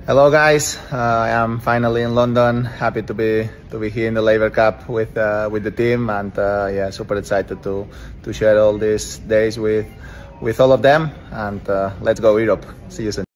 Hello guys, I am finally in London. Happy to be here in the Labour Cup with the team, and yeah, super excited to share all these days with all of them. And let's go Europe. See you soon.